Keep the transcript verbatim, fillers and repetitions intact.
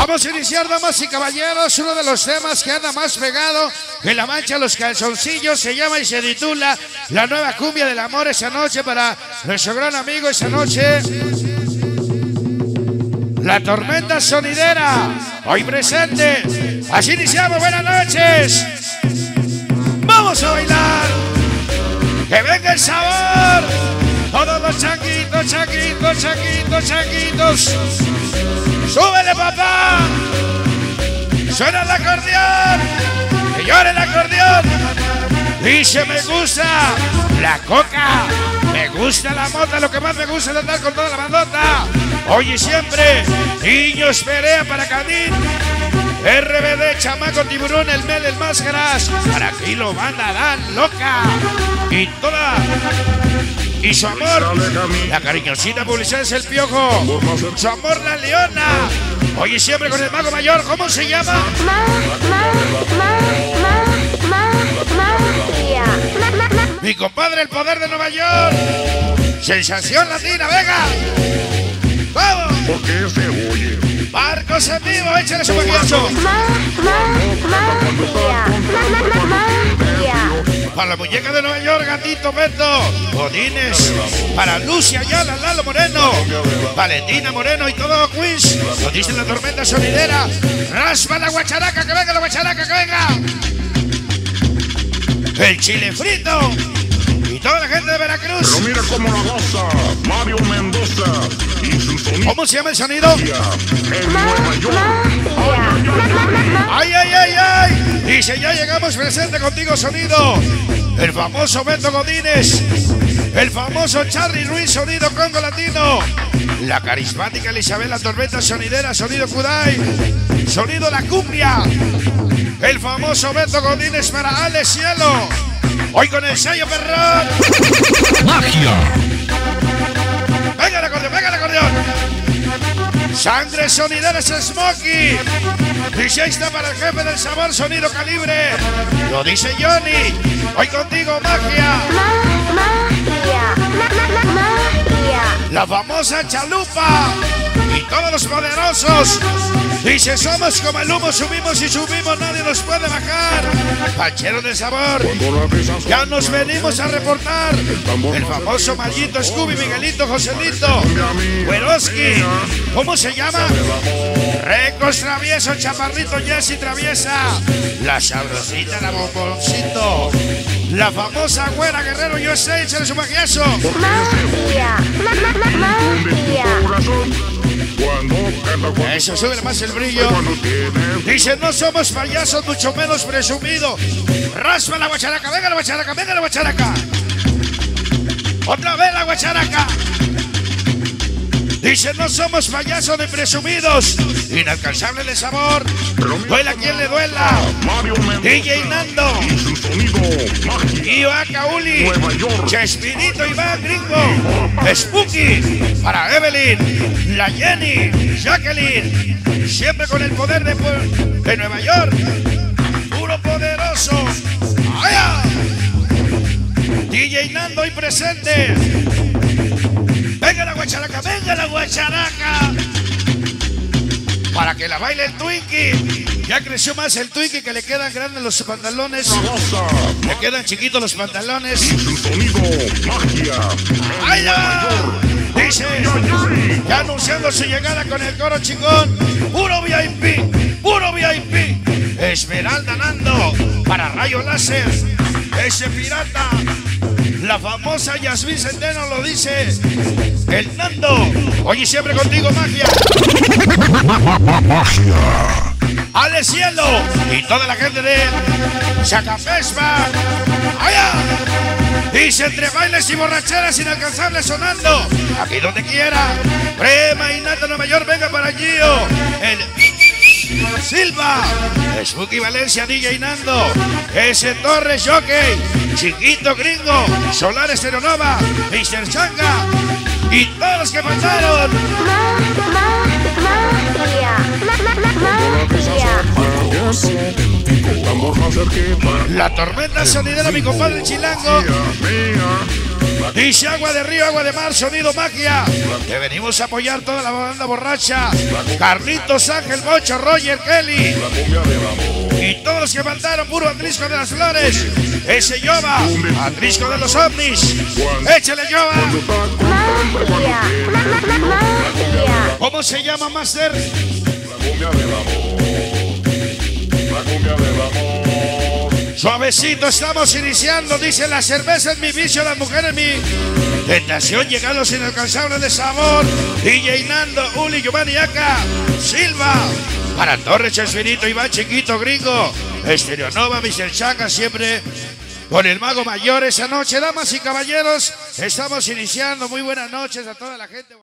Vamos a iniciar, damas y caballeros, uno de los temas que anda más pegado que la mancha los calzoncillos. Se llama y se titula La Nueva Cumbia del Amor. Esa noche para nuestro gran amigo, esa noche La Tormenta Sonidera, hoy presente. Así iniciamos, buenas noches. Vamos a bailar, que venga el sabor. Todos los changuitos, changuitos, changuitos, changuitos. ¡Súbele, papá! ¡Suena el acordeón! ¡Que llore el acordeón! Dice, me gusta la coca, me gusta la mota, lo que más me gusta es andar con toda la bandota. Oye, siempre, niños Perea para Cadín, R B D, Chamaco, Tiburón, el Mel, el Máscaras, para aquí lo van a dar loca. Y toda... Y su amor, la cariñosita publicidad es el Piojo. Su amor, la Leona. Oye, siempre con el Mago Mayor, ¿cómo se llama? Ma, ma, ma, ma, ma, ma, ma. Mi compadre, el poder de Nueva York. Sensación latina, venga. ¡Vamos! Porque se oye. Barcos en vivo, échale su maquillazo. Ma, ma, ma, ma, ma. Para la muñeca de Nueva York, Gatito Beto, Godínez, para Lucia Ayala, Lalo Moreno, Valentina Moreno y todo Queens. Nos dice La Tormenta Sonidera. Raspa la guacharaca, que venga la guacharaca, que venga. El chile frito y toda la gente de Veracruz. Pero mira cómo la goza Mario Mendoza y su sonido. ¿Cómo se llama el sonido? En Nueva York. ¡Ay, ay, ay, ay! Dice, ya llegamos presente contigo, sonido. El famoso Beto Godínez. El famoso Charlie Ruiz, sonido Congo Latino. La carismática Elizabeth, La Tormenta Sonidera, sonido Kudai. Sonido La Cumbia. El famoso Beto Godínez para Ale Cielo. Hoy con el sello perrón. Magia. Venga el acordeón, venga el acordeón. Sangre Sonidera es Smokey. Dice, ahí está para el jefe del sabor, sonido Calibre. Lo dice Johnny. Hoy contigo, magia. La famosa Chalupa. Y todos los poderosos. Dice, somos como el humo, subimos y subimos, nadie nos puede bajar. Panchero del sabor. Ya nos venimos a reportar. El famoso Mallito, Scooby, Miguelito, Joselito, Weroski. ¿Cómo se llama? Recos Travieso, Chaparrito, Jessy Traviesa. La Sabrosita, la Bomboncito. La famosa Güera Guerrero, yo sé, échale su maquillazo. Eso, sube más el brillo. Dice, no somos payasos, mucho menos presumidos. Raspa la guacharaca, venga la guacharaca, venga la guacharaca. Otra vez la guacharaca. Dice, no somos payasos ni presumidos. Inalcanzable de sabor. Duela quien le duela. D J Nando. Ioaca Uli. Chespirito Iván Gringo. Spooky. Para Evelyn. La Jenny. Jacqueline. Siempre con el poder de, de Nueva York. Puro poderoso. ¡Allá! D J Nando hoy presente. Venga la guacharaca, venga la guacharaca. Para que la baile el Twinkie. Ya creció más el Twinkie, que le quedan grandes los pantalones. Le quedan chiquitos los pantalones. ¡Ay, ya! Dice, ya anunciando su llegada con el coro chingón. Puro V I P, puro V I P. Esmeralda Nando, para Rayo Láser. Ese pirata. La famosa Yasmín Centeno lo dice. El Nando. Oye, siempre contigo, magia. Magia. Ale Cielo. Y toda la gente de Chacapespa. ¡Allá! Dice, entre bailes y borracheras inalcanzables sonando. Aquí donde quiera. Prema y Nata Nueva York, venga para Gio. El Silva. Spooky Valencia, D J Nando. Ese Torres Jockey. Chiquito Gringo. Solar Esteronova. mister Changa. Y todos los que pasaron. La Tormenta Sonidera, mi compadre Chilango. Dice agua de río, agua de mar, sonido magia. Te venimos a apoyar toda la banda borracha. Carlitos, Ángel, Bocho, Roger, Kelly. Y todos los que mandaron puro Andrisco de las Flores. Ese Yoba, Andrisco de los ovnis. Échale Yoba. Magia, ma- ma- ma- magia. ¿Cómo se llama, Master? Suavecito, estamos iniciando. Dice la cerveza es mi vicio, las mujeres mi tentación. Llegan los inalcanzables de sabor. D J Nando, Uli, Giovanni Aca, Silva. Para Torres, Chespirito, Iván Chiquito, Gringo. Estereonova, mister Changa, siempre con el Mago Mayor esa noche. Damas y caballeros, estamos iniciando. Muy buenas noches a toda la gente.